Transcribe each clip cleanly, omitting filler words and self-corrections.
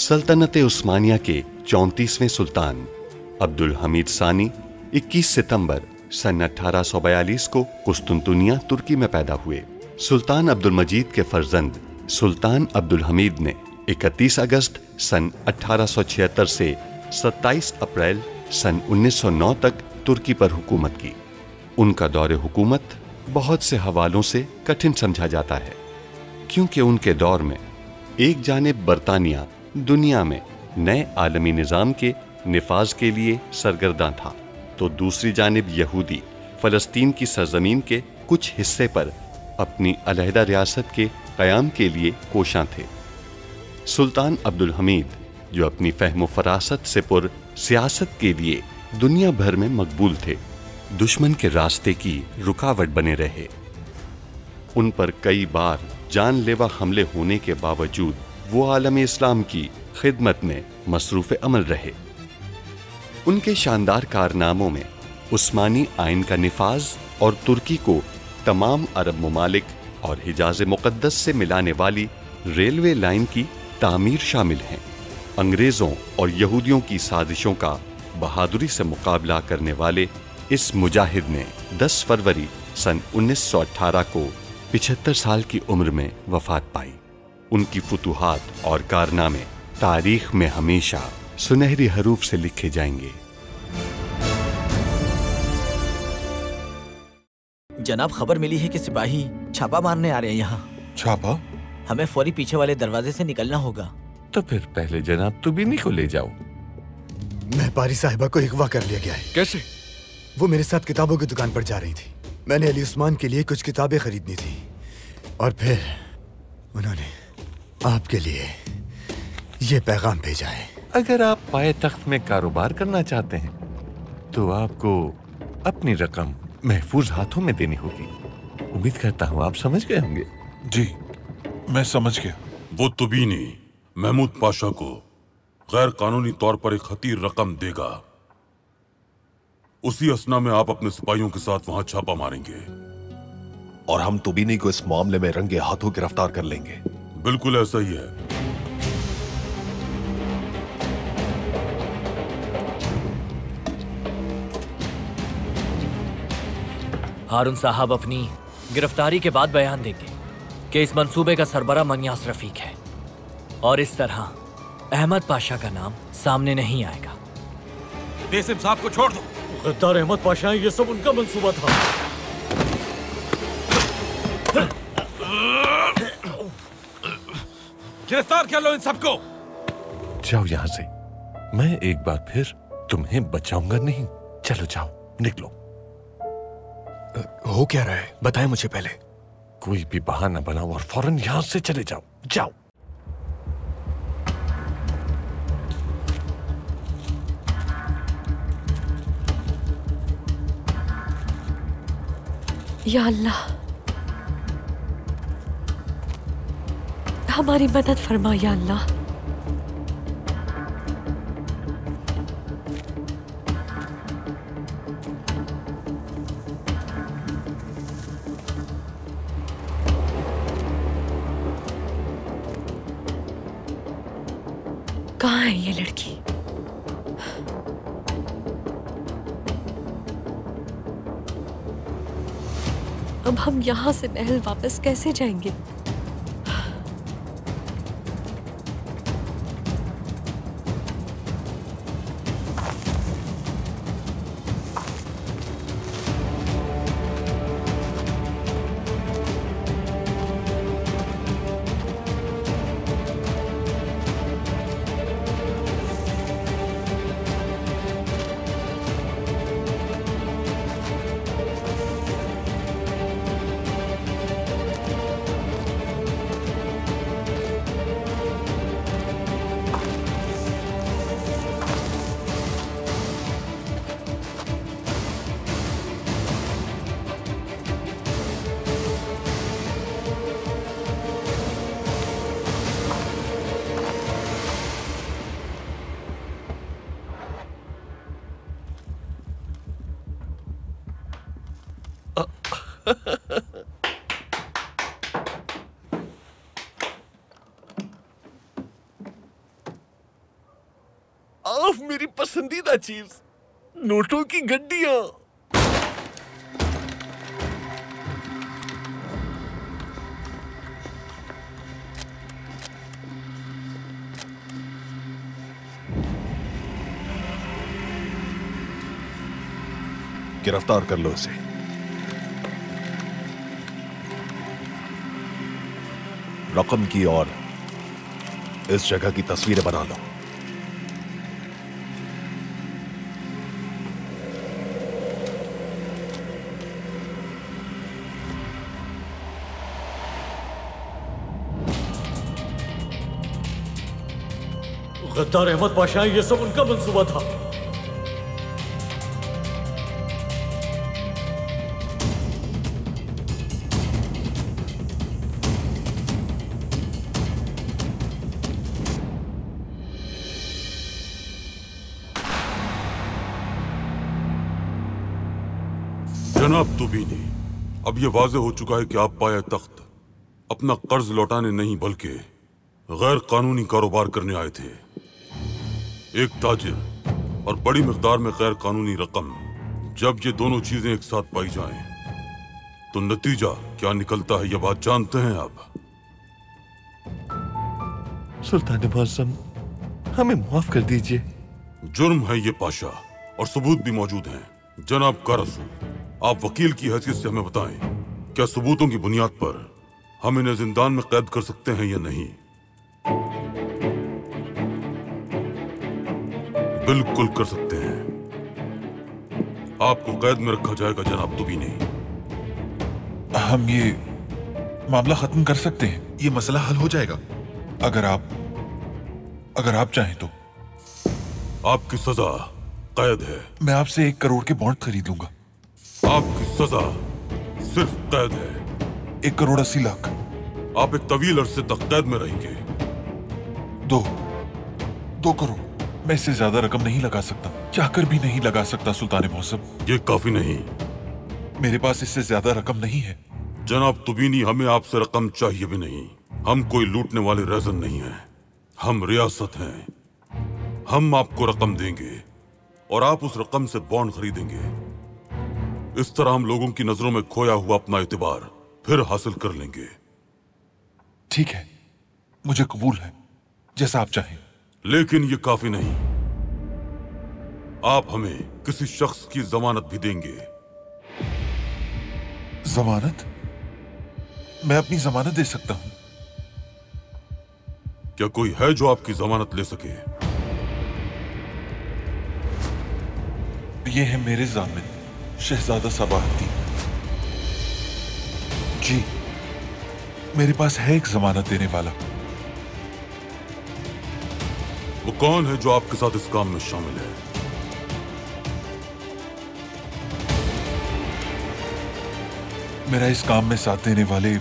सल्तनत उस्मानिया के 34वें सुल्तान अब्दुल हमीद सानी 21 सितंबर सन 1842 को कुस्तुनतुनिया तुर्की में पैदा हुए। सुल्तान अब्दुल मजीद के फर्जंद सुल्तान अब्दुल हमीद ने 31 अगस्त सन 1876 से 27 अप्रैल सन 1909 तक तुर्की पर हुकूमत की। उनका दौरे हुकूमत बहुत से हवालों से कठिन समझा जाता है, क्योंकि उनके दौर में एक जानिब बरतानिया दुनिया में नए आलमी निज़ाम के निफाज के लिए सरगर्दा था, तो दूसरी जानिब यहूदी फ़लस्तीन की सरजमीन के कुछ हिस्से पर अपनी अलहदा रियासत के क़याम के लिए कोशां थे। सुल्तान अब्दुल हमीद, जो अपनी फ़हम फ़रासत से पुर सियासत के लिए दुनिया भर में मकबूल थे, दुश्मन के रास्ते की रुकावट बने रहे। उन पर कई बार जानलेवा हमले होने के बावजूद वो आलम इस्लाम की खिदमत में मसरूफ़ अमल रहे। उनके शानदार कारनामों में उस्मानी आइन का निफाज और तुर्की को तमाम अरब ममालिक और हिजाज मुक़द्दस से मिलाने वाली रेलवे लाइन की तामीर शामिल हैं। अंग्रेज़ों और यहूदियों की साजिशों का बहादुरी से मुकाबला करने वाले इस मुजाहिद ने 10 फरवरी सन 1918 को 75 साल की उम्र में वफात पाई। उनकी फुतूहात और कारनामे तारीख में हमेशा सुनहरी हरूफ से लिखे जाएंगे। जनाब, खबर मिली है कि सिपाही छापा मारने आ रहे हैं यहाँ। छापा? हमें फौरी पीछे वाले दरवाजे से निकलना होगा। तो फिर पहले जनाब तुबीनी को ले जाओ। महपारी साहिबा को अगवा कर लिया गया है। कैसे? वो मेरे साथ किताबों की दुकान पर जा रही थी। मैंने अली उस्मान के लिए कुछ किताबें खरीदनी थी और फिर उन्होंने आपके लिए ये पैगाम भेजा है। अगर आप पाए तख्त में कारोबार करना चाहते हैं तो आपको अपनी रकम महफूज हाथों में देनी होगी। उम्मीद करता हूँ आप समझ गए होंगे। जी, मैं समझ गया। वो तुबीनी महमूद पाशा को गैर कानूनी तौर पर एक खतीर रकम देगा। उसी असना में आप अपने सिपाहियों के साथ वहां छापा मारेंगे और हम तुबीनी को इस मामले में रंगे हाथों गिरफ्तार कर लेंगे। बिल्कुल ऐसा ही है। हारून साहब अपनी गिरफ्तारी के बाद बयान देंगे कि इस मंसूबे का सरबरा मनियास रफीक है और इस तरह अहमद पाशा का नाम सामने नहीं आएगा। नेसिम साहब को छोड़ दो। गद्दार अहमद पाशा है, ये सब उनका मंसूबा था। गिरफ्तार कर लो इन सबको। जाओ यहाँ से। मैं एक बार फिर तुम्हें बचाऊंगा नहीं। चलो जाओ, निकलो। हो क्या रहा है, बताएं मुझे पहले। कोई भी बहाना बनाओ और फौरन यहाँ से चले जाओ। जाओ। या अल्लाह, हमारी मदद फरमा या अल्लाह। कहाँ है ये लड़की? अब हम यहाँ से महल वापस कैसे जाएंगे? मेरी पसंदीदा चीज, नोटों की गड्डियां। गिरफ्तार कर लो इसे। रकम की और इस जगह की तस्वीरें बना लो। गद्दार अहमद पाशा, ये सब उनका मंसूबा था। जनाब तुबीनी, अब यह वाज़ेह हो चुका है कि आप पाए तख्त अपना कर्ज लौटाने नहीं बल्कि गैर कानूनी कारोबार करने आए थे। एक ताजिर और बड़ी मिकदार में गैर कानूनी रकम, जब ये दोनों चीजें एक साथ पाई जाएं, तो नतीजा क्या निकलता है, यह बात जानते हैं आप? सुल्तान मुअज्जम, हमें माफ कर दीजिए। जुर्म है ये पाशा, और सबूत भी मौजूद हैं। जनाब कारसू, आप वकील की हैसियत से हमें बताएं, क्या सबूतों की बुनियाद पर हम इन्हें जिंदान में कैद कर सकते हैं या नहीं? बिल्कुल कर सकते हैं। आपको कैद में रखा जाएगा जनाब तुबीनी। हम ये मामला खत्म कर सकते हैं। ये मसला हल हो जाएगा अगर आप चाहें तो। आपकी सजा कैद है। मैं आपसे 1 करोड़ के बॉन्ड खरीद लूंगा। आपकी सजा सिर्फ कैद है। 1 करोड़ 80 लाख। आप एक तवील अरसे तक कैद में रहेंगे। 2 करोड़। मैं इससे ज्यादा रकम नहीं लगा सकता, चाहकर भी नहीं लगा सकता सुल्तान मौसम। ये काफी नहीं। मेरे पास इससे ज्यादा रकम नहीं है। जनाब तुबीनी, हमें आपसे रकम चाहिए भी नहीं। हम कोई लूटने वाले रैजन नहीं हैं। हम रियासत हैं। हम आपको रकम देंगे और आप उस रकम से बॉन्ड खरीदेंगे। इस तरह हम लोगों की नजरों में खोया हुआ अपना एतबार फिर हासिल कर लेंगे। ठीक है, मुझे कबूल है, जैसा आप चाहें। लेकिन ये काफी नहीं। आप हमें किसी शख्स की जमानत भी देंगे। जमानत? मैं अपनी जमानत दे सकता हूं। क्या कोई है जो आपकी जमानत ले सके? ये है मेरे जामिन, शहजादा सबाहती। जी, मेरे पास है एक जमानत देने वाला। वो कौन है जो आपके साथ इस काम में शामिल है? मेरा इस काम में साथ देने वाले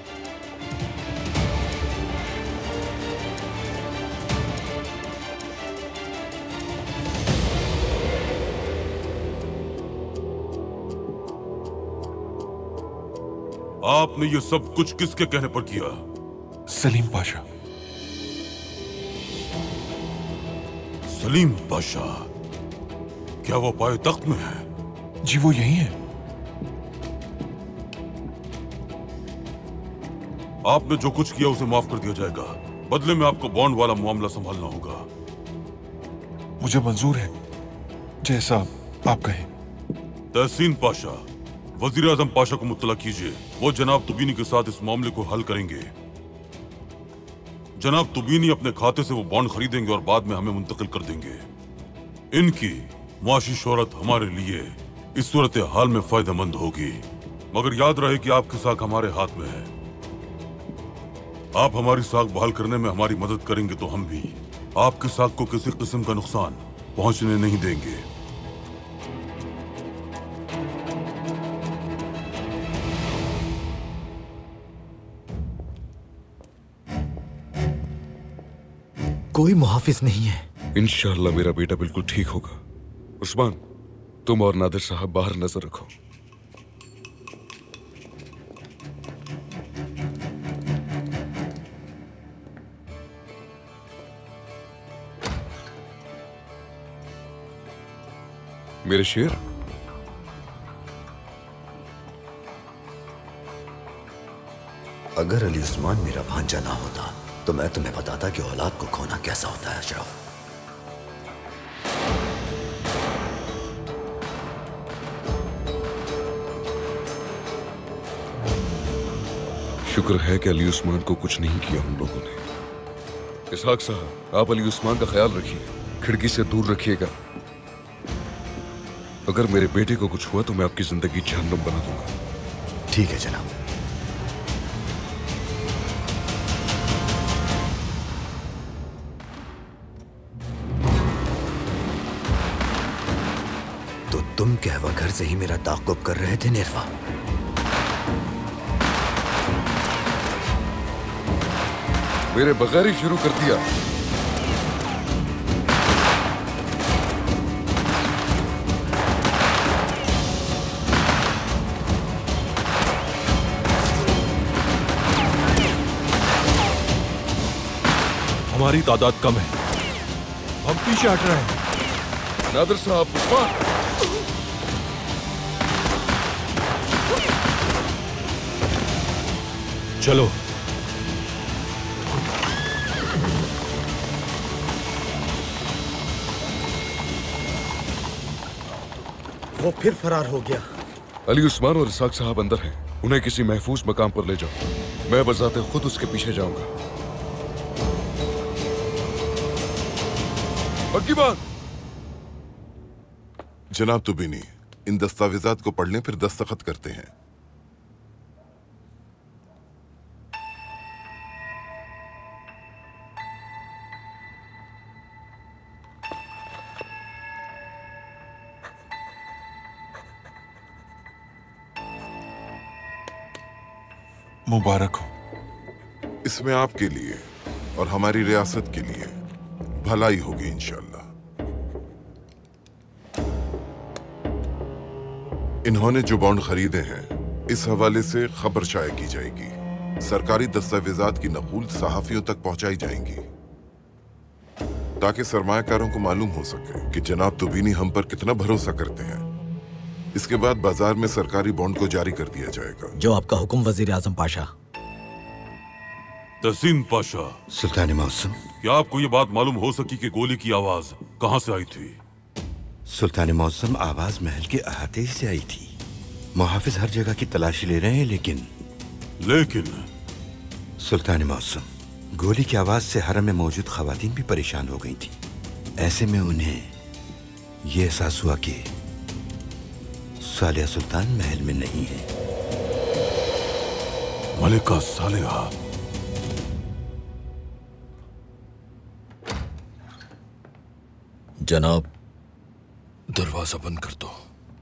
आपने ये सब कुछ किसके कहने पर किया? सलीम पाशा। सलीम पाशा? क्या वो पाए तख्त में है? जी, वो यही है। आपने जो कुछ किया उसे माफ कर दिया जाएगा। बदले में आपको बॉन्ड वाला मामला संभालना होगा। मुझे मंजूर है, जैसा आप कहें। तहसीन पाशा, वजीर आजम पाशा को मुत्तला कीजिए। वो जनाब तुबीनी के साथ इस मामले को हल करेंगे। जनाब तुबीनी अपने खाते से वो बॉन्ड खरीदेंगे और बाद में हमें मुंतकिल कर देंगे। इनकी मुआशी शोहरत हमारे लिए इस सूरत हाल में फायदेमंद होगी। मगर याद रहे कि आपकी साख हमारे हाथ में है। आप हमारी साख बहाल करने में हमारी मदद करेंगे तो हम भी आपकी साख को किसी किस्म का नुकसान पहुंचने नहीं देंगे। कोई मुहाफिज नहीं है। इंशाअल्लाह मेरा बेटा बिल्कुल ठीक होगा। उस्मान, तुम और नादिर साहब बाहर नजर रखो। मेरे शेर, अगर अली उस्मान मेरा भांजा ना होता तो मैं तुम्हें बताता कि औलाद को खोना कैसा होता है अशरफ। शुक्र है कि अली उस्मान को कुछ नहीं किया हम लोगों ने। इसहाक साहब, आप अली उस्मान का ख्याल रखिए, खिड़की से दूर रखिएगा। अगर मेरे बेटे को कुछ हुआ तो मैं आपकी जिंदगी जहन्नुम बना दूंगा। ठीक है जनाब। तो तुम कहवा घर से ही मेरा ताक़ुब कर रहे थे निर्वा? मेरे बगैर ही शुरू कर दिया। हमारी तादाद कम है, हम पीछे हट रहे हैं। नादिर साहब, उस्मान! चलो। वो फिर फरार हो गया। अली उस्मान और इसहाक साहब अंदर हैं। उन्हें किसी महफूज मकाम पर ले जाओ। मैं बजाते खुद उसके पीछे जाऊंगा। पक्की बात? जनाब तुबीनी, इन दस्तावेजात को पढ़ लें, फिर दस्तखत करते हैं। मुबारक हो। इसमें आपके लिए और हमारी रियासत के लिए भलाई होगी इंशाअल्लाह। इन्होंने जो बॉन्ड खरीदे हैं, इस हवाले से खबर शाया की जाएगी। सरकारी दस्तावेजात की नकूल सहाफियों तक पहुंचाई जाएंगी ताकि सरमायाकारों को मालूम हो सके कि जनाब तुबीनी हम पर कितना भरोसा करते हैं। इसके बाद बाजार में सरकारी बॉन्ड को जारी कर दिया जाएगा। जो आपका हुक्म वजीर आजम पाशा। तसीम पाशा। सुल्तान मौसम, क्या आपको ये बात मालूम हो सकी कि गोली की आवाज कहां से आई थी? सुल्तान मौसम, आवाज महल के अहाते से आई थी। मुहाफिज हर जगह की तलाशी ले रहे हैं, लेकिन सुल्तान मौसम, गोली की आवाज से हरम में मौजूद खवातीन भी परेशान हो गई थी। ऐसे में उन्हें यह एहसास हुआ कि सालिया सुल्तान महल में नहीं है। मलिका सालिहा। जनाब, दरवाजा बंद कर दो।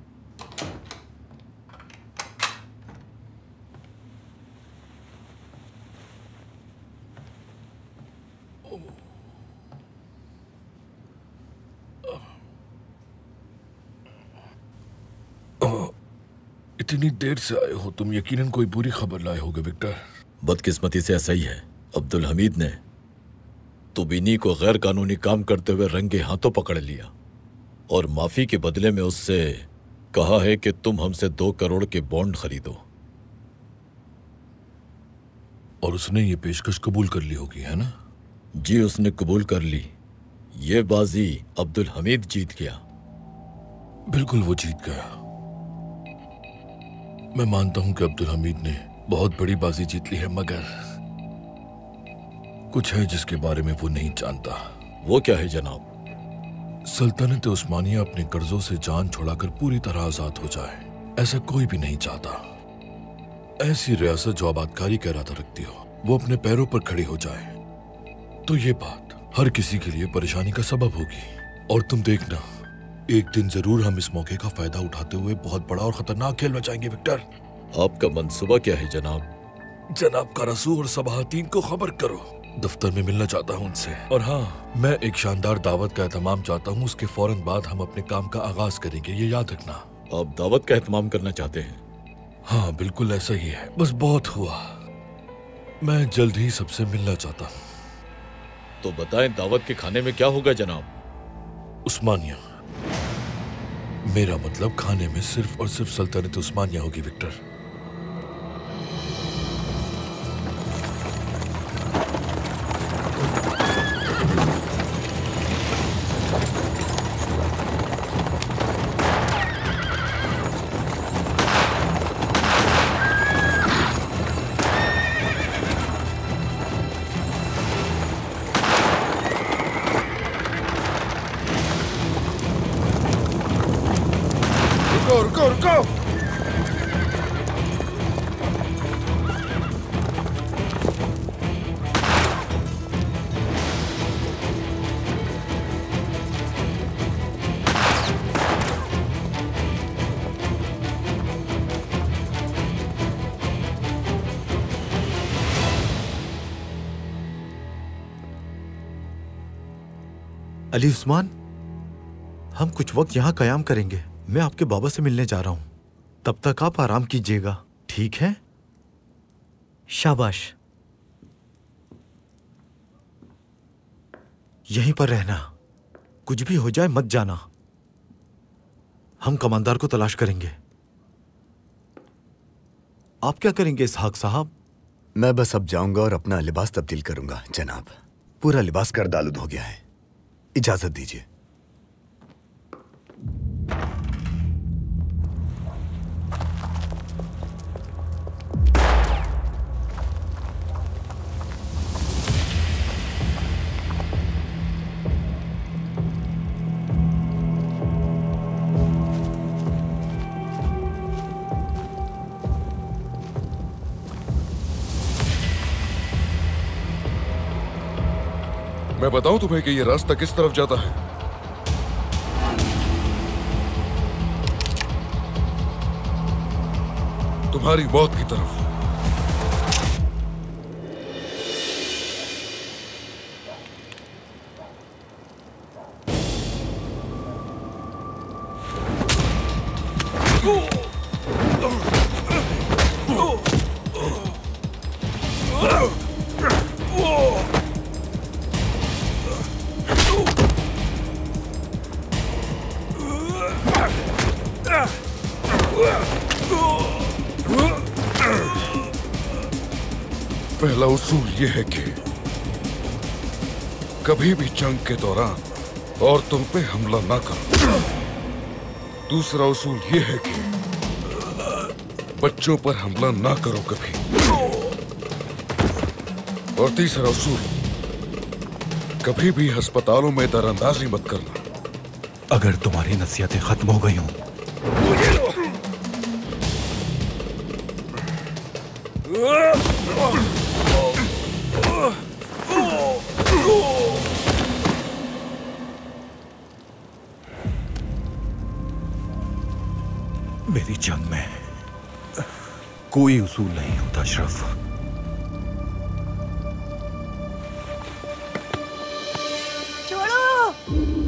इतनी देर से आए हो तुम, यकीनन कोई बुरी खबर लाए होगे विक्टर। बदकिस्मती से ऐसा ही है। अब्दुल हमीद ने तुबीनी को गैर कानूनी काम करते हुए रंगे हाथों पकड़ लिया और माफी के बदले में उससे कहा है कि तुम हमसे 2 करोड़ के बॉन्ड खरीदो। और उसने ये पेशकश कबूल कर ली होगी, है ना? जी, उसने कबूल कर ली। ये बाजी अब्दुल हमीद जीत गया। बिल्कुल, वो जीत गया। मैं मानता हूं कि अब्दुल हमीद ने बहुत बड़ी बाजी जीत ली है, मगर कुछ है जिसके बारे में वो नहीं जानता। वो क्या है जनाब? सल्तनत उस्मानिया अपने कर्जों से जान छुड़ाकर पूरी तरह आजाद हो जाए, ऐसा कोई भी नहीं चाहता। ऐसी रियासत जो आबादकारी का इरादा रखती हो, वो अपने पैरों पर खड़ी हो जाए, तो ये बात हर किसी के लिए परेशानी का सबब होगी। और तुम देखना, एक दिन जरूर हम इस मौके का फायदा उठाते हुए बहुत बड़ा और खतरनाक खेल मचाएंगे विक्टर। आपका मंसूबा क्या है जनाब? जनाब का रसूल और सबाहतीन को खबर करो। दफ्तर में मिलना चाहता हूँ उनसे। और हाँ, मैं एक शानदार दावत का एहतमाम चाहता हूँ। उसके फौरन बाद हम अपने काम का आगाज करेंगे, ये याद रखना। आप दावत का एहतमाम करना चाहते हैं? हाँ, बिल्कुल ऐसा ही है। बस बहुत हुआ, मैं जल्द ही सबसे मिलना चाहता हूँ। तो बताएं, दावत के खाने में क्या होगा जनाब? उस्मानिया, मेरा मतलब खाने में सिर्फ और सिर्फ सल्तनत उस्मानिया होगी विक्टर। अली उस्मान, हम कुछ वक्त यहाँ कयाम करेंगे। मैं आपके बाबा से मिलने जा रहा हूँ, तब तक आप आराम कीजिएगा, ठीक है? शाबाश। यहीं पर रहना, कुछ भी हो जाए मत जाना। हम कमांडर को तलाश करेंगे। आप क्या करेंगे इसहाक साहब? मैं बस अब जाऊंगा और अपना लिबास तब्दील करूंगा जनाब। पूरा लिबास गर्दालुद हो गया है, इजाजत दीजिए। मैं बताऊं तुम्हें कि ये रास्ता किस तरफ जाता है? तुम्हारी मौत की तरफ। पहला उसूल यह है कि कभी भी जंग के दौरान औरतों पे हमला ना करो। दूसरा उसूल यह है कि बच्चों पर हमला ना करो कभी। और तीसरा उसूल, कभी भी अस्पतालों में दरअंदाजी मत करना। अगर तुम्हारी नसीहतें खत्म हो गई हों मेरी जंग में कोई उसूल नहीं होता अशरफ। छोड़ो,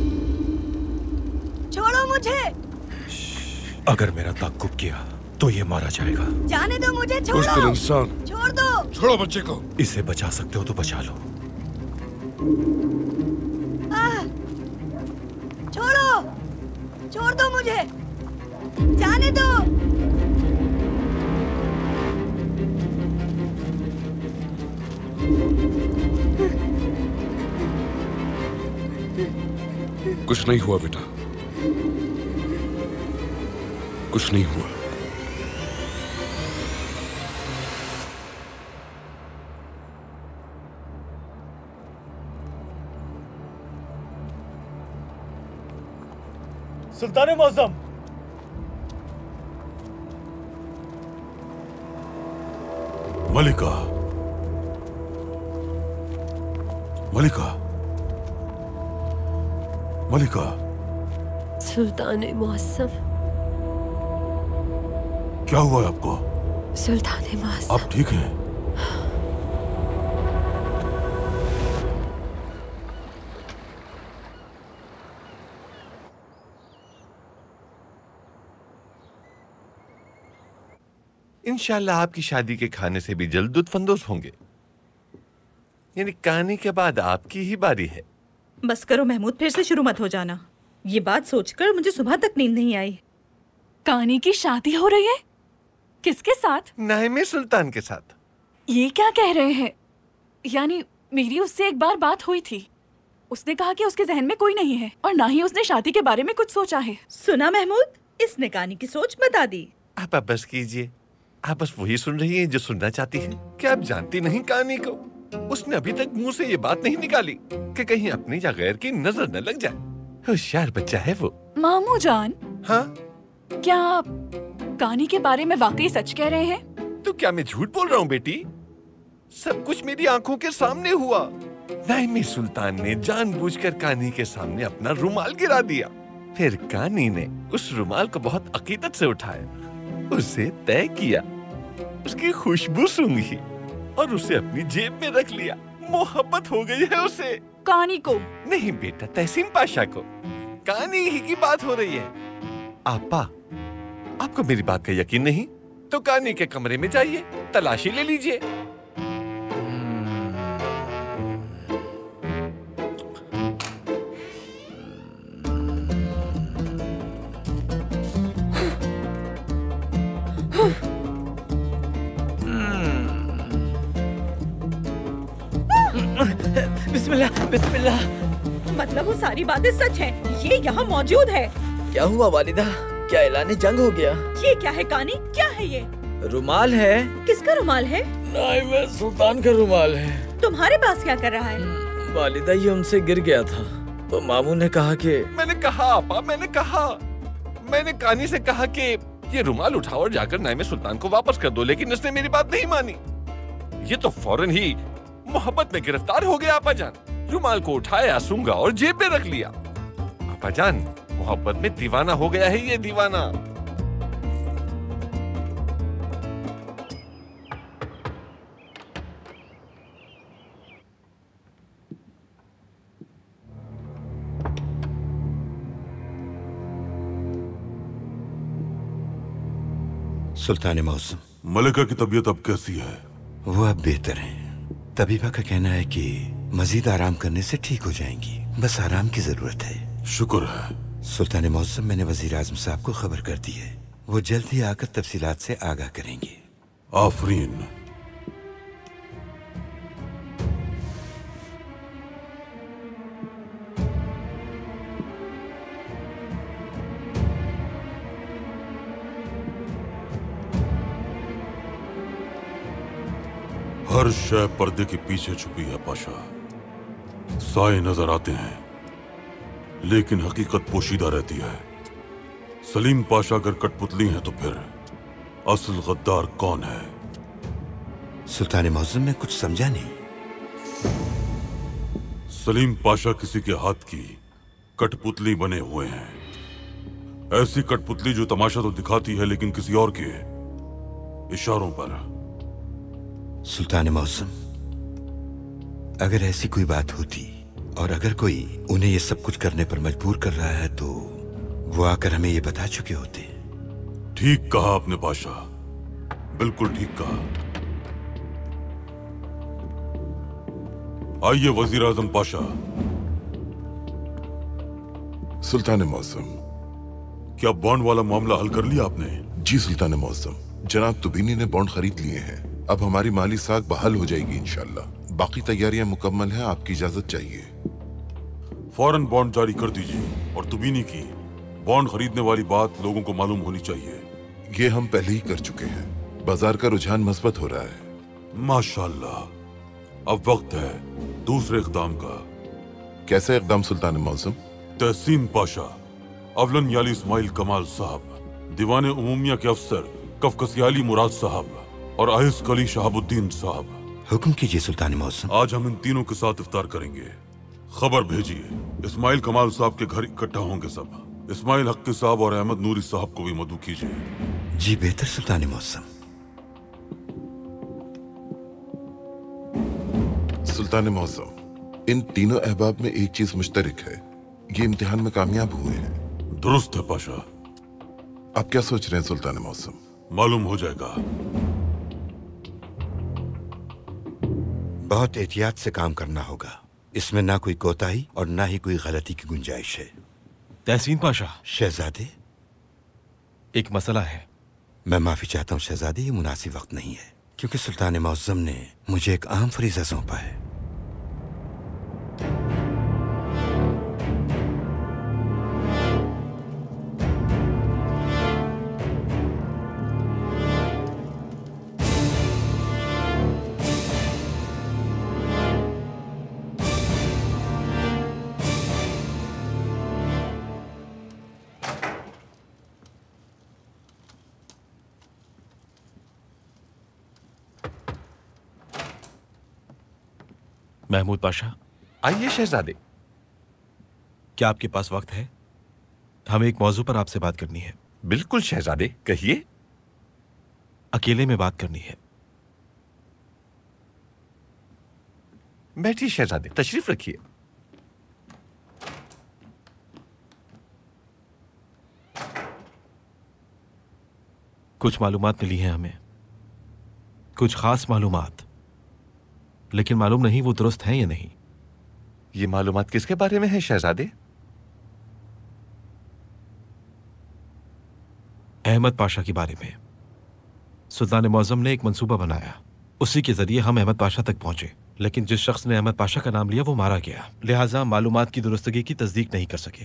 छोड़ो मुझे। अगर मेरा ताक़ुब किया तो ये मारा जाएगा। जाने दो मुझे, छोड़ो। इंसान, छोड़ दो। छोड़ो बच्चे को। इसे बचा सकते हो तो बचा लो। छोड़ो, छोड़ दो मुझे, जाने दो। कुछ नहीं हुआ बेटा, कुछ नहीं हुआ। सुल्तान मौज़म, मलिका, मलिका, मलिका। सुल्तान मौसम, क्या हुआ है आपको? सुल्तान मौसम, आप ठीक हैं? इंशाल्लाह आपकी शादी के खाने से भी जल्द लुत्फानंदोज होंगे। यानी कहानी के बाद आपकी ही बारी है। बस करो महमूद, फिर से शुरू मत हो जाना। ये बात सोचकर मुझे सुबह तक नींद नहीं आई। कानी की शादी हो रही है? किसके साथ? नाइमे सुल्तान के साथ। ये क्या कह रहे हैं? यानी मेरी उससे एक बार बात हुई थी। उसने कहा कि उसके जहन में कोई नहीं है और ना ही उसने शादी के बारे में कुछ सोचा है। सुना महमूद, इसने कानी की सोच बता दी। आप बस कीजिए, आप बस वही सुन रही हैं जो सुनना चाहती हैं। क्या आप जानती नहीं कानी को? उसने अभी तक मुंह से ये बात नहीं निकाली कि कहीं अपनी या गैर की नजर न लग जाए। होशियार बच्चा है वो। मामू जान। हाँ? क्या आप कानी के बारे में वाकई सच कह रहे हैं? तो क्या मैं झूठ बोल रहा हूँ बेटी? सब कुछ मेरी आंखों के सामने हुआ। नाइमी सुल्तान ने जानबूझकर कानी के सामने अपना रुमाल गिरा दिया। फिर कानी ने उस रुमाल को बहुत अकीदत से उठाया, उसे तय किया, उसकी खुशबू सूंघी और उसे अपनी जेब में रख लिया। मोहब्बत हो गई है उसे। कानी को? नहीं बेटा, तहसीन पाशा को। कानी ही की बात हो रही है। आपा, आपको मेरी बात का यकीन नहीं तो कानी के कमरे में जाइए, तलाशी ले लीजिए। बिस्मिल्लाह, बिस्मिल्लाह। मतलब वो सारी बातें सच हैं। ये यहाँ मौजूद है। क्या हुआ वालिदा? क्या ऐलान जंग हो गया? ये क्या है कानी? क्या है ये? रुमाल है। किसका रुमाल है? नाइमे सुल्तान का रुमाल है। तुम्हारे पास क्या कर रहा है? वालिदा, ये उनसे गिर गया था तो मामू ने कहा कि मैंने कहा आपा, मैंने कानी से कहा कि ये रुमाल उठाओ और जाकर नाइमे सुल्तान को वापस कर दो, लेकिन इसने मेरी बात नहीं मानी। ये तो फौरन ही मोहब्बत में गिरफ्तार हो गया। आपा जान, रुमाल को उठाया, सूंघा और जेब में रख लिया। आपा जान, मोहब्बत में दीवाना हो गया है ये दीवाना। सुल्तान मौसम, मलिका की तबीयत अब कैसी है? वो अब बेहतर है। तबीबा का कहना है कि मजीद आराम करने से ठीक हो जाएंगी, बस आराम की जरूरत है। शुक्र है। सुल्तान मौसम, मैंने वजीर आजम साहब को खबर कर दी है, वो जल्द ही आकर तफसीलात से आगाह करेंगे। आफरीन। हर शय पर्दे के पीछे छुपी है पाशा। साए नजर आते हैं लेकिन हकीकत पोशीदा रहती है। सलीम पाशा अगर कठपुतली है तो फिर असल गद्दार कौन है? सुल्तान मौसम, मैं कुछ समझा नहीं। सलीम पाशा किसी के हाथ की कठपुतली बने हुए हैं। ऐसी कठपुतली जो तमाशा तो दिखाती है लेकिन किसी और के इशारों पर। सुल्तान मौसम, अगर ऐसी कोई बात होती और अगर कोई उन्हें ये सब कुछ करने पर मजबूर कर रहा है तो वो आकर हमें ये बता चुके होते। ठीक कहा आपने पाशा, बिल्कुल ठीक कहा। आइए वजीर आजम पाशा। सुल्तान मौसम, क्या बॉन्ड वाला मामला हल कर लिया आपने? जी सुल्तान मौसम, जनाब तुबीनी ने बॉन्ड खरीद लिए हैं। अब हमारी माली साख बहाल हो जाएगी इंशाल्लाह। बाकी तैयारियां मुकम्मल हैं, आपकी इजाजत चाहिए। फौरन बॉन्ड जारी कर दीजिए और तुबीनी की बॉन्ड खरीदने वाली बात लोगों को मालूम होनी चाहिए। ये हम पहले ही कर चुके हैं। बाजार का रुझान मजबूत हो रहा है। माशाल्लाह। अब वक्त है दूसरे इक़दाम का। कैसे इक़दाम सुल्तान मौसम? तहसीन पाशा, अवलन याली इस्माइल कमाल साहब, दीवाने उमूमिया के अफसर कफकसियाली मुराद साहब और आहिस कली शहाबुद्दीन साहब। हुक्म कीजिए सुल्तान मौसम। आज हम इन तीनों के साथ इफ्तार करेंगे। खबर भेजिए, इस्माइल कमाल साहब के घर इकट्ठा होंगे सब। इस्माइल हक्की साहब और अहमद नूरी साहब को भी मदऊ कीजिए। जी बेहतर सुल्तान मौसम। सुल्तान मौसम, इन तीनों अहबाब में एक चीज मुश्तरक है, ये इम्तिहान में कामयाब हुए हैं। दुरुस्त है पाशा। आप क्या सोच रहे हैं सुल्तान मौसम? मालूम हो जाएगा। बहुत एहतियात से काम करना होगा। इसमें ना कोई कोताही और ना ही कोई गलती की गुंजाइश है। तहसीन पाशा। शहजादे, एक मसला है। मैं माफी चाहता हूँ शहजादे, ये मुनासिब वक्त नहीं है, क्योंकि सुल्तान मुअज्जम ने मुझे एक अहम फरीज़ा सौंपा है। महमूद पाशा। आइए शहजादे। क्या आपके पास वक्त है? हमें एक मौजू पर आपसे बात करनी है। बिल्कुल शहजादे, कहिए। अकेले में बात करनी है। बैठिए शहजादे, तशरीफ रखिए। कुछ मालूमात मिली हैं हमें, कुछ खास मालूमात, लेकिन मालूम नहीं वो दुरुस्त हैं या नहीं। ये मालूमात किसके बारे में है शहजादे? अहमद पाशा के बारे में। सुल्तान मुअज्जम ने एक मंसूबा बनाया, उसी के जरिए हम अहमद पाशा तक पहुंचे, लेकिन जिस शख्स ने अहमद पाशा का नाम लिया वो मारा गया, लिहाजा मालूमात की दुरुस्तगी की तस्दीक नहीं कर सके।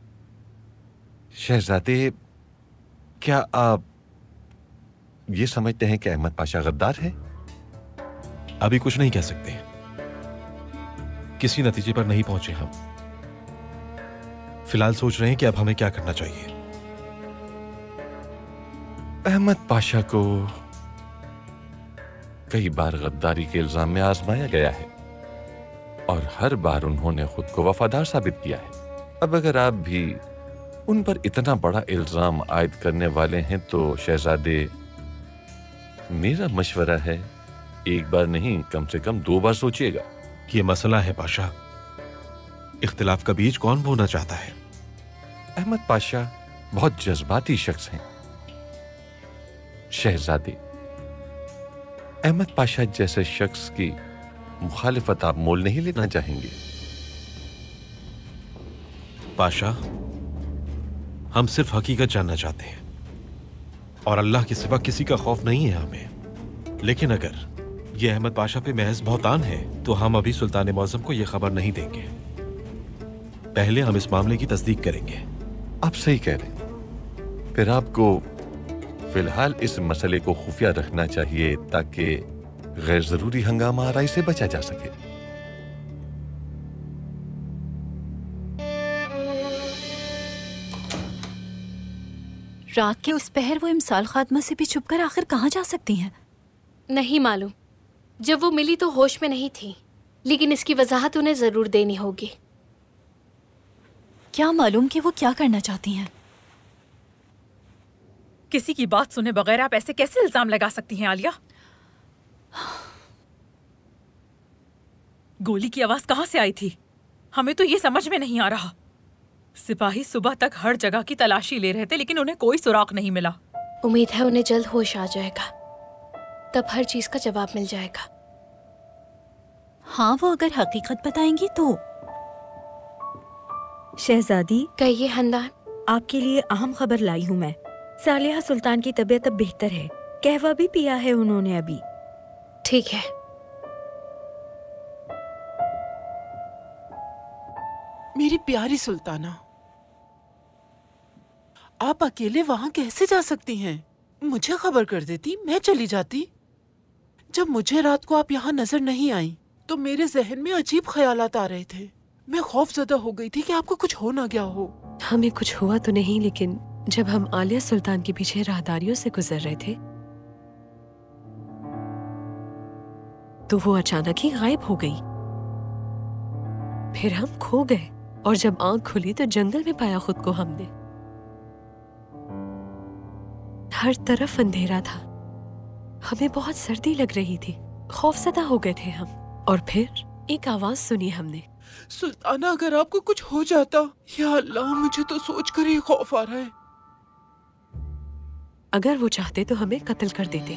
शहजादे, क्या आप ये समझते हैं कि अहमद पाशा गद्दार है? अभी कुछ नहीं कह सकते, किसी नतीजे पर नहीं पहुंचे हम। फिलहाल सोच रहे हैं कि अब हमें क्या करना चाहिए। अहमद पाशा को कई बार गद्दारी के इल्जाम में आजमाया गया है और हर बार उन्होंने खुद को वफादार साबित किया है। अब अगर आप भी उन पर इतना बड़ा इल्जाम आयद करने वाले हैं तो शहजादे, मेरा मशवरा है एक बार नहीं कम से कम 2 बार सोचिएगा। ये मसला है पाशा, इख्तिलाफ का बीज कौन बोना चाहता है? अहमद पाशा बहुत जज्बाती शख्स हैं। शहजादे, अहमद पाशा जैसे शख्स की मुखालिफत आप मोल नहीं लेना चाहेंगे। पाशा, हम सिर्फ हकीकत जानना चाहते हैं और अल्लाह के सिवा किसी का खौफ नहीं है हमें। लेकिन अगर ये अहमद पाशा पे महज बहुतान है तो हम अभी सुल्तान मुअज्जम को ये खबर नहीं देंगे। पहले हम इस मामले की तस्दीक करेंगे। आप सही कह रहे हैं। फिर आपको फिलहाल इस मसले को खुफिया रखना चाहिए ताकि गैर जरूरी हंगामा आराई से बचा जा सके। रात के उस पहर वो इमसाल खात्मा से भी छुपकर आखिर कहाँ जा सकती हैं? नहीं मालूम। जब वो मिली तो होश में नहीं थी, लेकिन इसकी वजाहत उन्हें जरूर देनी होगी। क्या मालूम कि वो क्या करना चाहती हैं? किसी की बात सुने बगैर आप ऐसे कैसे इल्जाम लगा सकती हैं आलिया? गोली की आवाज कहाँ से आई थी? हमें तो ये समझ में नहीं आ रहा। सिपाही सुबह तक हर जगह की तलाशी ले रहे थे लेकिन उन्हें कोई सुराग नहीं मिला। उम्मीद है उन्हें जल्द होश आ जाएगा, तब हर चीज का जवाब मिल जाएगा। हाँ, वो अगर हकीकत बताएंगी तो। शहजादी, कहिए हंदान। आपके लिए अहम खबर लाई हूँ मैं। सालिहा सुल्तान की तबीयत अब बेहतर है, कहवा भी पिया है उन्होंने अभी। ठीक है। मेरी प्यारी सुल्ताना, आप अकेले वहां कैसे जा सकती हैं? मुझे खबर कर देती, मैं चली जाती। जब मुझे रात को आप यहाँ नजर नहीं आई तो मेरे जहन में अजीब ख्यालात आ रहे थे। मैं खौफजदा हो गई थी कि आपको कुछ हो ना गया हो। हमें कुछ हुआ तो नहीं, लेकिन जब हम आलिया सुल्तान के पीछे राहदारियों से गुजर रहे थे तो वो अचानक ही गायब हो गई। फिर हम खो गए और जब आंख खुली तो जंगल में पाया खुद को हमने। हर तरफ अंधेरा था, हमें बहुत सर्दी लग रही थी, खौफजदा हो गए थे हम। और फिर एक आवाज सुनी हमने। सुल्ताना, अगर आपको कुछ हो जाता, या अल्लाह, मुझे तो सोचकर ही खौफ आ रहा है। अगर वो चाहते तो हमें कत्ल कर देते।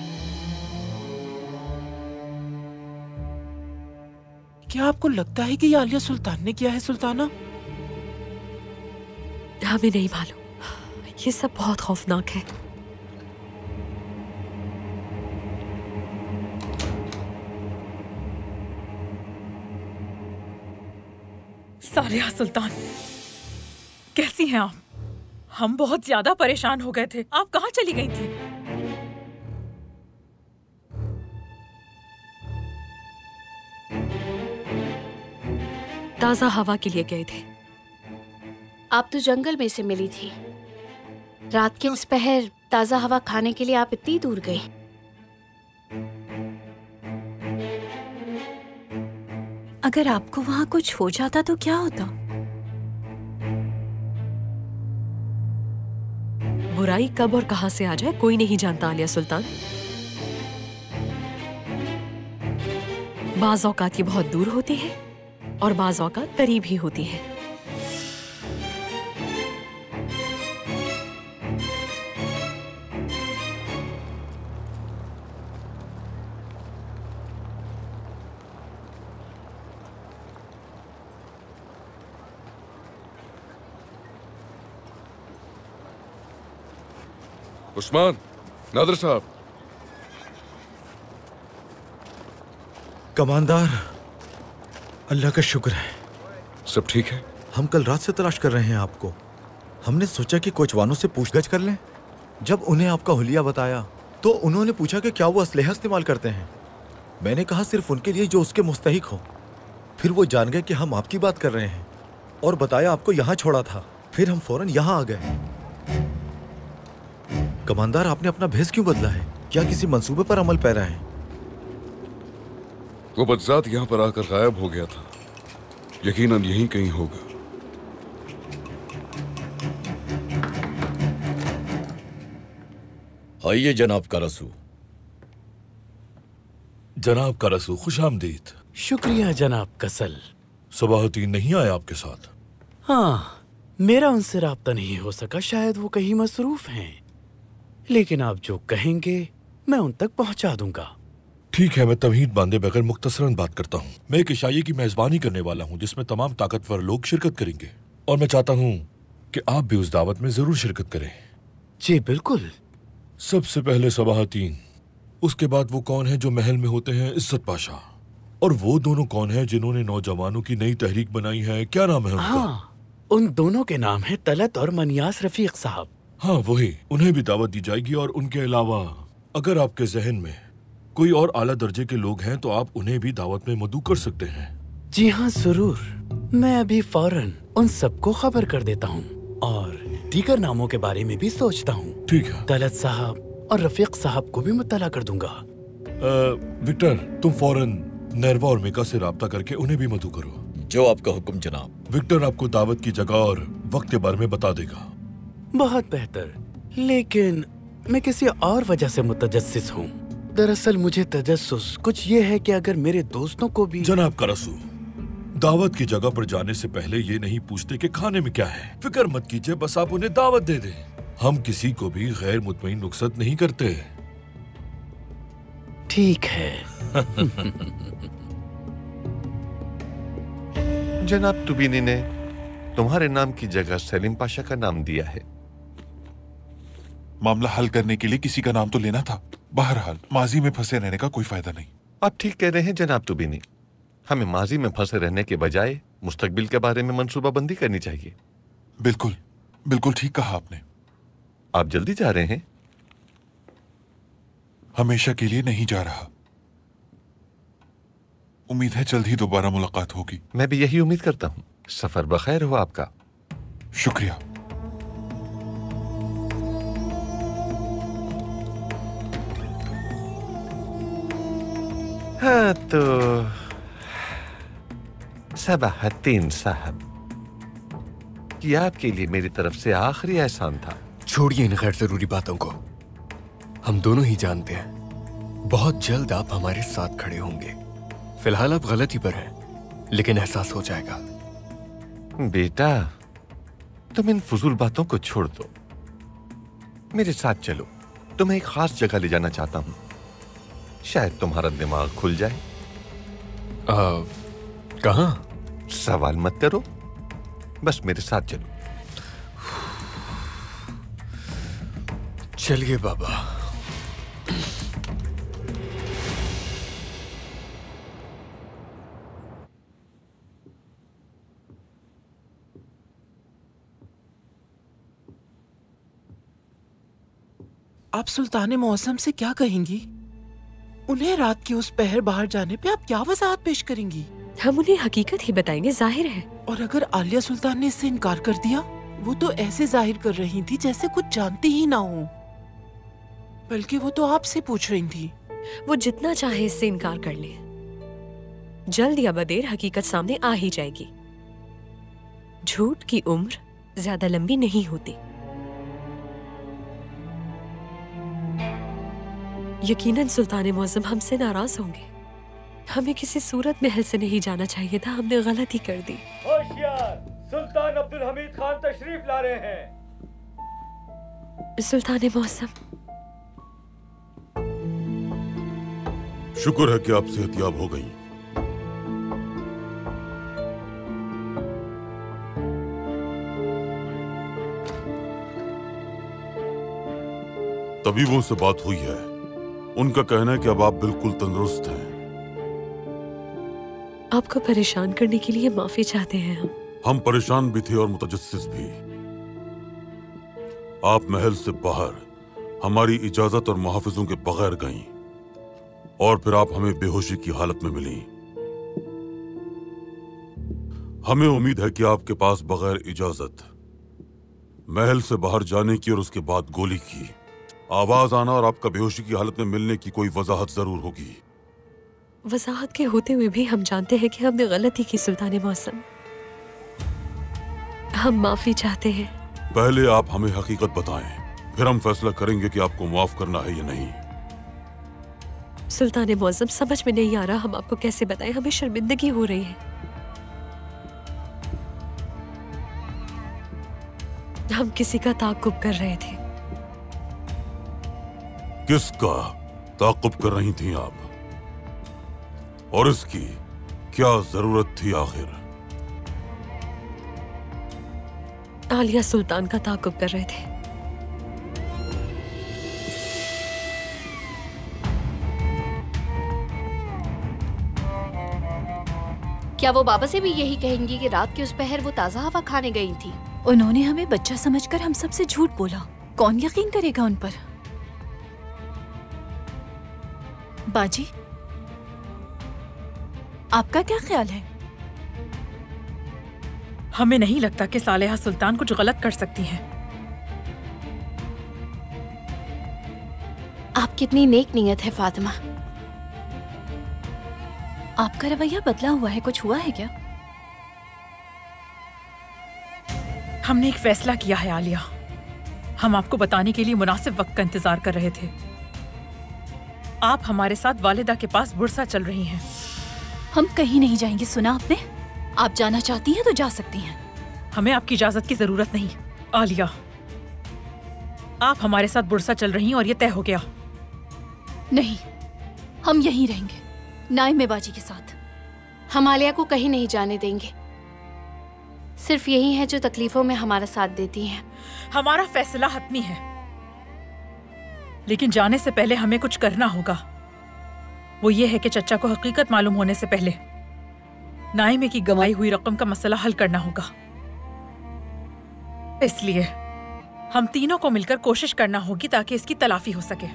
क्या आपको लगता है कि ये आलिया सुल्तान ने किया है सुल्ताना? हमें नहीं मालूम, ये सब बहुत खौफनाक है। सालिहा सुल्तान, कैसी हैं आप? हम बहुत ज्यादा परेशान हो गए थे। आप कहाँ चली गई थी? ताजा हवा के लिए गए थे। आप तो जंगल में से मिली थी। रात के इस पहर ताजा हवा खाने के लिए आप इतनी दूर गई। अगर आपको वहां कुछ हो जाता तो क्या होता? बुराई कब और कहां से आ जाए कोई नहीं जानता आलिया सुल्तान। बाज़ औकात ये बहुत दूर होती है और बाज़ औकात करीब ही होती है। उस्मान, नादर साहब। कमांडर, अल्लाह का शुक्र है सब ठीक है। हम कल रात से तलाश कर रहे हैं आपको। हमने सोचा कि कोचवानों से पूछगछ कर लें। जब उन्हें आपका हुलिया बताया तो उन्होंने पूछा कि क्या वो असलहा इस्तेमाल करते हैं। मैंने कहा सिर्फ उनके लिए जो उसके मुस्तहिक हो। फिर वो जान गए कि हम आपकी बात कर रहे हैं और बताया आपको यहाँ छोड़ा था। फिर हम फौरन यहाँ आ गए। कमांडर, आपने अपना भेस क्यों बदला है? क्या किसी मंसूबे पर अमल पैरा है? वो बदजात यहाँ पर आकर गायब हो गया था। यकीनन यहीं कहीं होगा। आइए जनाब करसू। जनाब करसू, खुशामदीद। शुक्रिया जनाब कसल। सबाहतीन नहीं आया आपके साथ? हाँ, मेरा उनसे राब्ता नहीं हो सका। शायद वो कहीं मसरूफ हैं, लेकिन आप जो कहेंगे मैं उन तक पहुंचा दूंगा। ठीक है, मैं तमहीद बांधे बगैर मुख्तसरन बात करता हूँ। मैं एक इशाये की मेजबानी करने वाला हूँ जिसमें तमाम ताकतवर लोग शिरकत करेंगे और मैं चाहता हूँ कि आप भी उस दावत में जरूर शिरकत करें। जी बिल्कुल। सबसे पहले सबाहतीन, उसके बाद वो कौन है जो महल में होते हैं? इज्जत पाशा। और वो दोनों कौन है जिन्होंने नौजवानों की नई तहरीक बनाई है? क्या नाम है उनका? हाँ, उन दोनों के नाम है तलत और मनियास रफीक साहब। हाँ वही, उन्हें भी दावत दी जाएगी। और उनके अलावा अगर आपके जहन में कोई और आला दर्जे के लोग हैं तो आप उन्हें भी दावत में मदऊ कर सकते हैं। जी हाँ जरूर, मैं अभी फौरन उन सबको खबर कर देता हूँ और दीगर नामों के बारे में भी सोचता हूँ। ठीक है। तलत साहब और रफीक साहब को भी मुत्तला कर दूंगा। विक्टर, तुम फौरन नरवा और मिका से राब्ता करके उन्हें भी मदऊ करो। जो आपका हुक्म जनाब। विक्टर आपको दावत की जगह और वक्त के बारे में बता देगा। बहुत बेहतर, लेकिन मैं किसी और वजह से मुतजस्सिस हूँ। दरअसल मुझे तजस्सुस कुछ ये है कि अगर मेरे दोस्तों को भी। जनाब करसू, दावत की जगह पर जाने से पहले ये नहीं पूछते कि खाने में क्या है। फिक्र मत कीजिए, बस आप उन्हें दावत दे दें। हम किसी को भी गैर मुतमईन रुखसत नहीं करते। ठीक है। जनाब तुबीनी ने तुम्हारे नाम की जगह सलीम पाशा का नाम दिया है। मामला हल करने के लिए किसी का नाम तो लेना था। बहरहाल माजी में फंसे रहने का कोई फायदा नहीं। आप ठीक कह रहे हैं जनाब तुबीनी। हमें माजी में फंसे रहने के बजाय मुस्तकबिल के बारे में मंसूबाबंदी करनी चाहिए। बिल्कुल बिल्कुल ठीक कहा आपने। आप जल्दी जा रहे हैं? हमेशा के लिए नहीं जा रहा। उम्मीद है जल्द ही दोबारा मुलाकात होगी। मैं भी यही उम्मीद करता हूँ। सफर बखैर हो आपका। शुक्रिया। हाँ तो सबाहतीन साहब, ये आपके लिए मेरी तरफ से आखिरी एहसान था। छोड़िए इन गैर जरूरी बातों को। हम दोनों ही जानते हैं बहुत जल्द आप हमारे साथ खड़े होंगे। फिलहाल आप गलती पर हैं, लेकिन एहसास हो जाएगा। बेटा, तुम इन फजूल बातों को छोड़ दो, मेरे साथ चलो। तुम्हें एक खास जगह ले जाना चाहता हूँ, शायद तुम्हारा दिमाग खुल जाए। कहाँ? सवाल मत करो, बस मेरे साथ चलो। चलिए बाबा। आप सुल्तान मौसम से क्या कहेंगी? उन्हें रात की उस पहर बाहर जाने पे आप क्या वजाहत पेश करेंगी? हम उन्हें हकीकत ही बताएंगे, जाहिर है। और अगर आलिया सुल्तान ने इससे इनकार कर दिया? वो तो ऐसे जाहिर कर रही थी जैसे कुछ जानती ही ना हो, बल्कि वो तो आपसे पूछ रही थी। वो जितना चाहे इससे इनकार कर ले, जल्द या बदेर हकीकत सामने आ ही जाएगी। झूठ की उम्र ज्यादा लंबी नहीं होती। यकीनन सुल्तान मौसम हमसे नाराज होंगे। हमें किसी सूरत महल से नहीं जाना चाहिए था, हमने गलती कर दी। होशियार, सुल्तान अब्दुल हमीद खान तशरीफ ला रहे हैं। सुल्तान मौसम, शुक्र है कि आप सेहतयाब हो गई। तबीबों से बात हुई है, उनका कहना है कि अब आप बिल्कुल तंदुरुस्त हैं। आपको परेशान करने के लिए माफी चाहते हैं हम परेशान भी थे और मुतजस्सिस भी। आप महल से बाहर हमारी इजाजत और मुहाफिजों के बगैर गईं और फिर आप हमें बेहोशी की हालत में मिली। हमें उम्मीद है कि आपके पास बगैर इजाजत महल से बाहर जाने की और उसके बाद गोली की आवाज आना और आपका बेहोशी की हालत में मिलने की कोई वजाहत जरूर होगी। वजाहत के होते हुए भी हम जानते हैं कि हमने गलती की सुल्तान मौसम। हम माफी चाहते हैं। पहले आप हमें हकीकत बताएं, फिर हम फैसला करेंगे कि आपको माफ करना है या नहीं। सुल्तान मौसम, समझ में नहीं आ रहा हम आपको कैसे बताएं, हमें शर्मिंदगी हो रही है। हम किसी का ताक़ुब कर रहे थे। किसका ताक़ुब कर रही थी आप? और इसकी क्या जरूरत थी आखिर? आलिया सुल्तान का ताक़ुब कर रहे थे। क्या वो बाबा से भी यही कहेंगी कि रात की उस पहर वो ताज़ा हवा खाने गई थी? उन्होंने हमें बच्चा समझकर हम सबसे झूठ बोला। कौन यकीन करेगा उन पर? बाजी, आपका क्या ख्याल है? हमें नहीं लगता कि सालेहा सुल्तान कुछ गलत कर सकती हैं। आप कितनी नेक नीयत है फातिमा। आपका रवैया बदला हुआ है, कुछ हुआ है क्या? हमने एक फैसला किया है आलिया। हम आपको बताने के लिए मुनासिब वक्त का इंतजार कर रहे थे। आप हमारे साथ वालिदा के पास बुरसा चल रही हैं। हम कहीं नहीं जाएंगे, सुना आपने? आप जाना चाहती हैं तो जा सकती हैं। हमें आपकी इजाजत की जरूरत नहीं आलिया। आप हमारे साथ बुरसा चल रही हैं और ये तय हो गया। नहीं, हम यहीं रहेंगे नाइम बाजी के साथ। हम आलिया को कहीं नहीं जाने देंगे। सिर्फ यही है जो तकलीफों में हमारा साथ देती हैं। हमारा फैसला हतमी है, लेकिन जाने से पहले हमें कुछ करना होगा। वो ये है कि चचा को हकीकत मालूम होने से पहले नाइमे की गंवाई हुई रकम का मसला हल करना होगा। इसलिए हम तीनों को मिलकर कोशिश करना होगी ताकि इसकी तलाफी हो सके।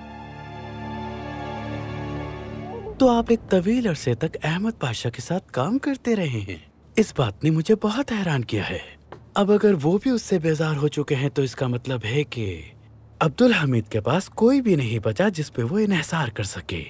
तो आप एक तवील अरसे तक अहमद पाशा के साथ काम करते रहे हैं। इस बात ने मुझे बहुत हैरान किया है। अब अगर वो भी उससे बेजार हो चुके हैं तो इसका मतलब है कि अब्दुल हमीद के पास कोई भी नहीं बचा जिस पे वो इन्हिसार कर सके।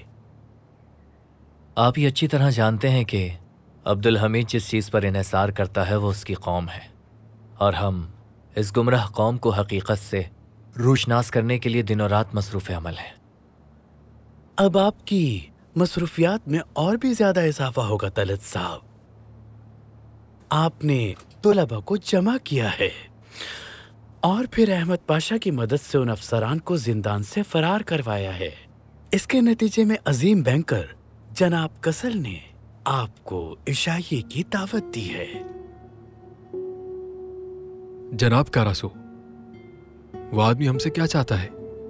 आप ये अच्छी तरह जानते हैं कि अब्दुल हमीद जिस चीज़ पर इन्हिसार करता है वो उसकी कौम है, और हम इस गुमराह कौम को हकीकत से रूशनास करने के लिए दिनों रात मसरूफ़ अमल हैं। अब आपकी मसरूफियात में और भी ज्यादा इजाफा होगा तलत साहब। आपने तुलबा को जमा किया है और फिर अहमद पाशा की मदद से उन अफसरान को जिंदान से फरार करवाया है। इसके नतीजे में अजीम बैंकर जनाब कसल ने आपको इशाइये की दावत दी है। जनाब कारासो, वो आदमी हमसे क्या चाहता है?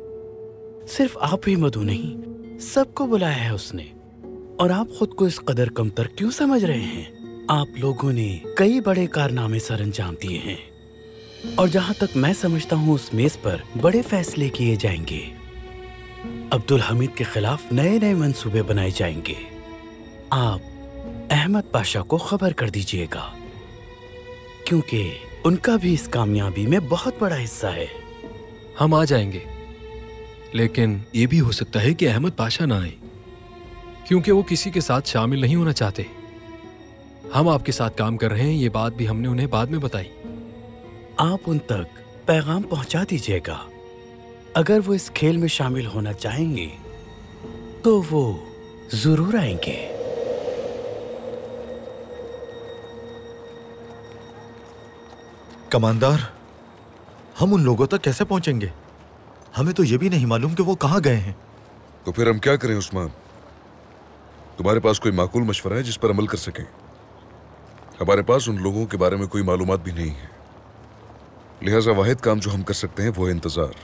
सिर्फ आप ही मधु नहीं, सबको बुलाया है उसने। और आप खुद को इस कदर कमतर क्यों समझ रहे हैं? आप लोगों ने कई बड़े कारनामे सर अंजाम दिए हैं और जहां तक मैं समझता हूं उस मेज पर बड़े फैसले किए जाएंगे। अब्दुल हमीद के खिलाफ नए नए मंसूबे बनाए जाएंगे। आप अहमद पाशा को खबर कर दीजिएगा, क्योंकि उनका भी इस कामयाबी में बहुत बड़ा हिस्सा है। हम आ जाएंगे, लेकिन ये भी हो सकता है कि अहमद पाशा ना आए, क्योंकि वो किसी के साथ शामिल नहीं होना चाहते। हम आपके साथ काम कर रहे हैं, ये बात भी हमने उन्हें बाद में बताई। आप उन तक पैगाम पहुंचा दीजिएगा। अगर वो इस खेल में शामिल होना चाहेंगे तो वो जरूर आएंगे। कमांडर, हम उन लोगों तक कैसे पहुंचेंगे? हमें तो ये भी नहीं मालूम कि वो कहां गए हैं। तो फिर हम क्या करें उस्मान? तुम्हारे पास कोई माकूल मशवरा है जिस पर अमल कर सकें? हमारे पास उन लोगों के बारे में कोई मालूमात भी नहीं है, लिहाजा वाहिद काम जो हम कर सकते हैं वो है इंतजार।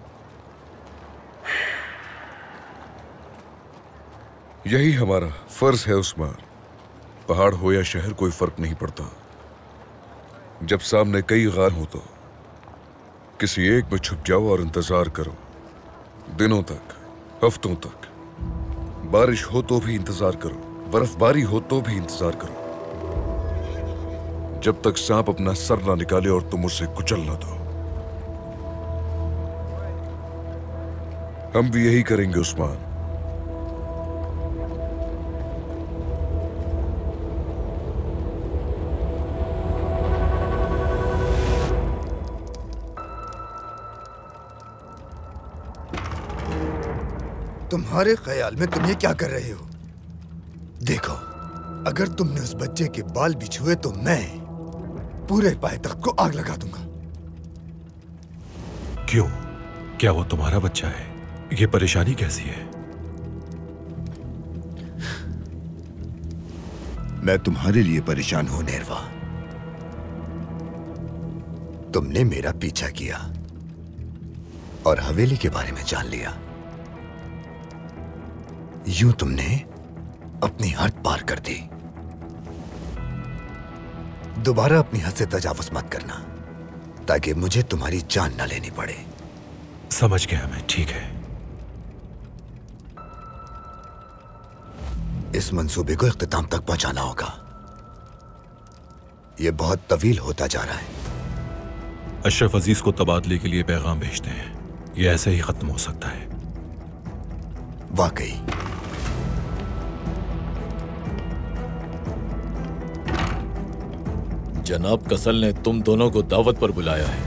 यही हमारा फर्ज है उस्मान। पहाड़ हो या शहर कोई फर्क नहीं पड़ता। जब सामने कई गार हो तो किसी एक में छुप जाओ और इंतजार करो, दिनों तक, हफ्तों तक। बारिश हो तो भी इंतजार करो, बर्फबारी हो तो भी इंतजार करो, जब तक सांप अपना सर ना निकाले और तुम उसे कुचल ना दो। हम भी यही करेंगे उस्मान। तुम्हारे ख्याल में तुम ये क्या कर रहे हो? देखो, अगर तुमने उस बच्चे के बाल भी छुए तो मैं पूरे पायतख्त को आग लगा दूंगा। क्यों? क्या वो तुम्हारा बच्चा है? ये परेशानी कैसी है? मैं तुम्हारे लिए परेशान हूं नेरवा। तुमने मेरा पीछा किया और हवेली के बारे में जान लिया। यूं तुमने अपनी हद पार कर दी। दोबारा अपनी हद से तजावुज मत करना, ताकि मुझे तुम्हारी जान न लेनी पड़े। समझ गया मैं, ठीक है। इस मंसूबे को इख्तिताम तक पहुंचाना होगा। यह बहुत तवील होता जा रहा है। अशरफ अजीज को तबादले के लिए पैगाम भेजते हैं। यह ऐसे ही खत्म हो सकता है। वाकई जनाब कसल ने तुम दोनों को दावत पर बुलाया है।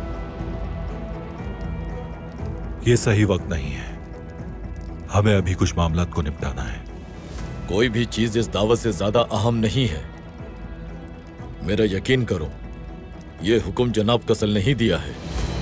यह सही वक्त नहीं है। हमें अभी कुछ मामलात को निपटाना है। कोई भी चीज इस दावत से ज्यादा अहम नहीं है। मेरा यकीन करो, यह हुक्म जनाब कसल ने ही दिया है।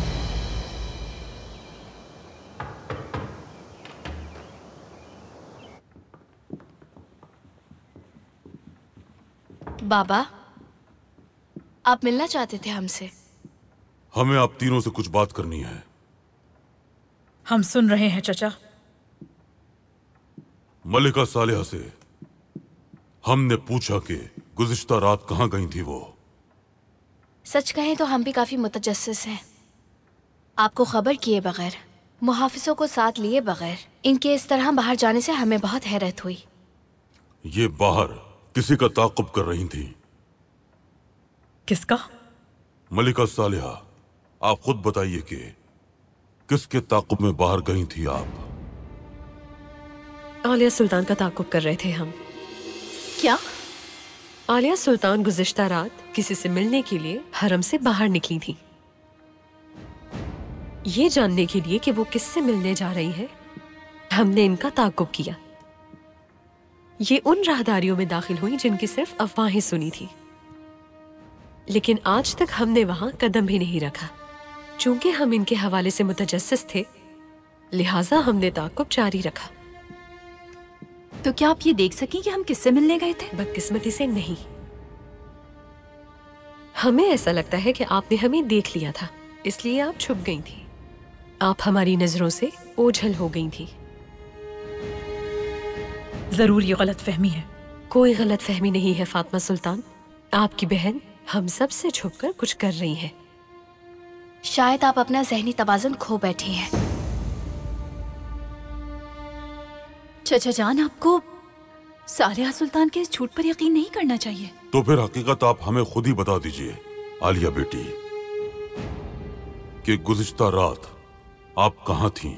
बाबा, आप मिलना चाहते थे हमसे? हमें आप तीनों से कुछ बात करनी है। हम सुन रहे हैं चचा। मलिका सालेहा से हमने पूछा कि गुज़िश्ता रात कहां गई थी वो। सच कहें तो हम भी काफी मुतजस्सिस हैं। आपको खबर किए बगैर, मुहाफिजों को साथ लिए बगैर इनके इस तरह बाहर जाने से हमें बहुत हैरत हुई। ये बाहर किसी का ताक़ुब कर रही थी। किसका? मलिका सालेहा, आप खुद बताइए कि किसके ताक़ुब में बाहर गई थी आप? आलिया सुल्तान का ताक़ुब कर रहे थे हम। क्या? आलिया सुल्तान गुज़िश्ता रात किसी से मिलने के लिए हरम से बाहर निकली थी। ये जानने के लिए कि वो किससे मिलने जा रही है, हमने इनका ताक़ुब किया। ये उन राहदारियों में दाखिल हुई जिनकी सिर्फ अफवाहें सुनी थी, लेकिन आज तक हमने वहां कदम भी नहीं रखा। चूंकि हम इनके हवाले से मुतजस्सिस थे, लिहाजा हमने ताक़ुब जारी रखा। तो क्या आप ये देख सकें कि हम किससे मिलने गए थे? बदकिस्मती से नहीं। हमें ऐसा लगता है कि आपने हमें देख लिया था, इसलिए आप छुप गई थी। आप हमारी नजरों से ओझल हो गई थी। जरूर ये गलत फहमी है। कोई गलत फहमी नहीं है फातिमा सुल्तान। आपकी बहन हम सब से छुपकर कुछ कर रही है। शायद आप अपना ज़हनी तवाज़ुन खो बैठी हैं। चचा जान, आपको सालिहा सुल्तान के इस झूठ पर यकीन नहीं करना चाहिए। तो फिर हकीकत आप हमें खुद ही बता दीजिए आलिया बेटी कि गुज़िश्ता रात आप कहाँ थीं?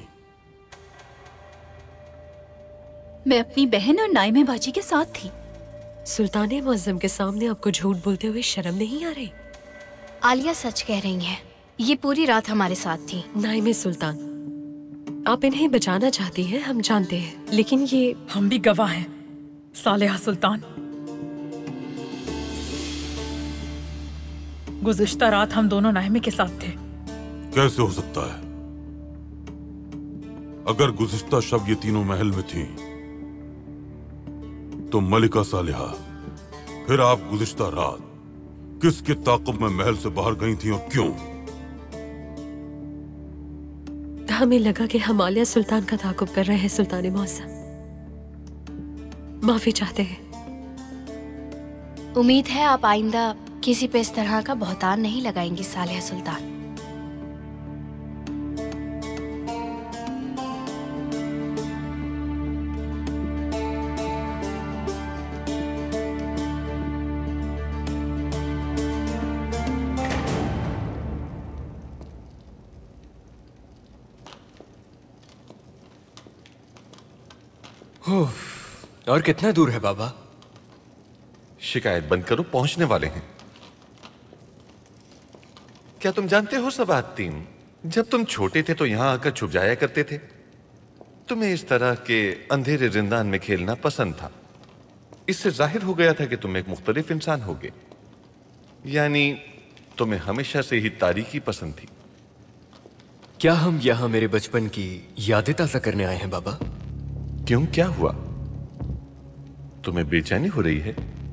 मैं अपनी बहन और नाइमे बाजी के साथ थी। सुल्तान मुअज्जम के सामने आपको झूठ बोलते हुए शर्म नहीं आ रही? आलिया सच कह रही है, ये पूरी रात हमारे साथ थी। नाइमे सुल्तान, आप इन्हें बचाना चाहती हैं, हम जानते हैं, लेकिन ये हम भी गवाह हैं सालिहा सुल्तान। गुज़िश्ता रात हम दोनों नाइमे के साथ थे। कैसे हो सकता है? अगर गुज़िश्ता शब ये तीनों महल में थीं, तो मलिका सालिहा, फिर आप गुज़िश्ता रात किसके ताक़ुब में महल से बाहर गई थीं और क्यों? हमें लगा कि हम आलिया सुल्तान का ताक़ुब कर रहे हैं सुल्तान मुअज्जम। माफी चाहते हैं। उम्मीद है आप आइंदा किसी पे इस तरह का बहतान नहीं लगाएंगी सालिहा सुल्तान। और कितना दूर है बाबा? शिकायत बंद करो, पहुंचने वाले हैं। क्या तुम जानते हो सबाहत्तीन, जब तुम छोटे थे तो यहां आकर छुप जाया करते थे। तुम्हें इस तरह के अंधेरे जिंदान में खेलना पसंद था। इससे जाहिर हो गया था कि तुम एक मुख्तलिफ इंसान होगे। यानी तुम्हें हमेशा से ही तारीकी पसंद थी। क्या हम यहाँ मेरे बचपन की यादें ताज़ा करने आए हैं बाबा? क्यों, क्या हुआ? तुम्हें बेचैनी हो रही है?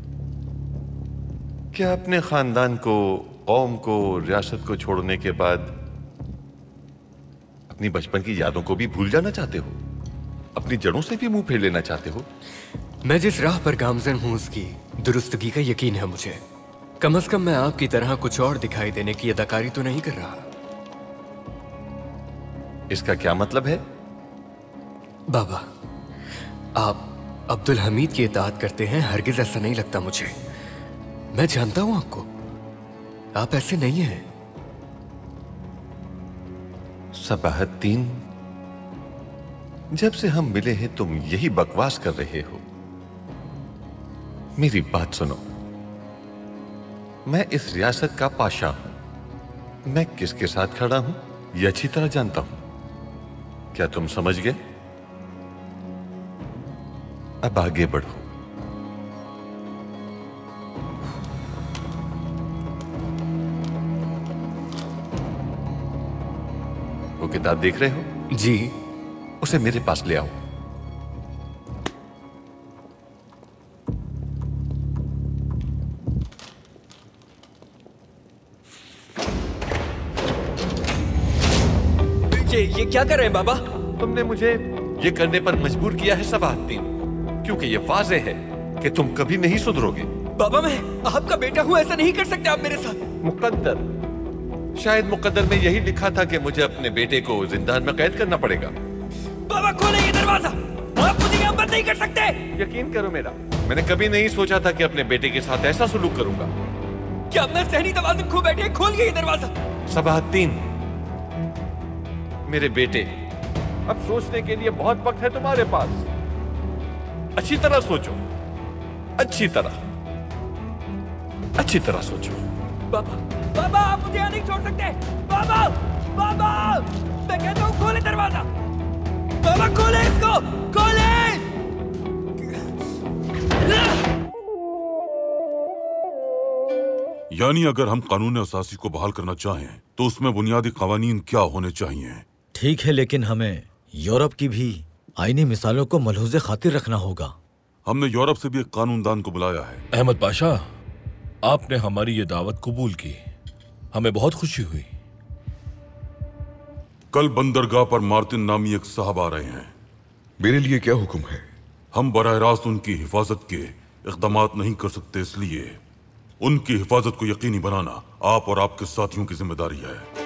क्या अपने खानदान को, कौम को, रियासत को छोड़ने के बाद अपनी बचपन की यादों को भी भूल जाना चाहते हो? अपनी जड़ों से भी मुंह फेर लेना चाहते हो? मैं जिस राह पर गामजन हूं उसकी दुरुस्तगी का यकीन है मुझे। कम से कम मैं आपकी तरह कुछ और दिखाई देने की अदाकारी तो नहीं कर रहा। इसका क्या मतलब है? बाबा, आप अब्दुल हमीद की इताअत करते हैं, हरगिज ऐसा नहीं लगता मुझे। मैं जानता हूं आपको, आप ऐसे नहीं हैं। सबाहत्तीन, जब से हम मिले हैं तुम यही बकवास कर रहे हो। मेरी बात सुनो, मैं इस रियासत का पाशा हूं। मैं किसके साथ खड़ा हूं यह अच्छी तरह जानता हूं। क्या तुम समझ गए? अब आगे बढ़ो। वो किताब देख रहे हो? जी। उसे मेरे पास ले आओ। ये क्या कर रहे हैं बाबा? तुमने मुझे ये करने पर मजबूर किया है सबाहत्तीन, क्योंकि ये वाज़े है कि तुम कभी नहीं सुधरोगे। बाबा, मैं आपका बेटा हूँ, ऐसा नहीं कर सकते आप मेरे साथ। मुकद्दर, शायद मुकद्दर में यही लिखा था कि मुझे अपने बेटे को जिंदान में कैद करना पड़ेगा। बाबा खोले ये दरवाजा, आप मुझे यहाँ बंद नहीं कर सकते। यकीन करो मेरा, मैंने कभी नहीं सोचा था कि अपने बेटे के साथ ऐसा सलूक करूंगा। क्या अपना सहनी तवाज़ुन खो बैठे? खोल ये दरवाजा। सबाहत्तीन, मेरे बेटे, अब सोचने के लिए बहुत वक्त है तुम्हारे पास। अच्छी तरह सोचो, अच्छी तरह सोचो। बाबा, बाबा, आप मुझे यहाँ नहीं छोड़ सकते। बाबा, बाबा, मैं कहता हूँ खोले दरवाजा। बाबा खोले इसको, खोले। यानी अगर हम कानून असासी को बहाल करना चाहें तो उसमें बुनियादी कवानीन क्या होने चाहिए? ठीक है, लेकिन हमें यूरोप की भी आईनी मिसालों को मलहूज़े खातिर रखना होगा। हमने यूरोप से भी एक कानूनदान को बुलाया है। अहमद पाशा, आपने हमारी ये दावत कबूल की, हमें बहुत खुशी हुई। कल बंदरगाह पर मार्टिन नामी एक साहब आ रहे हैं। मेरे लिए क्या हुक्म है? हम बराह रास्त उनकी हिफाजत के इक़दामात नहीं कर सकते, इसलिए उनकी हिफाजत को यकीनी बनाना आप और आपके साथियों की जिम्मेदारी है।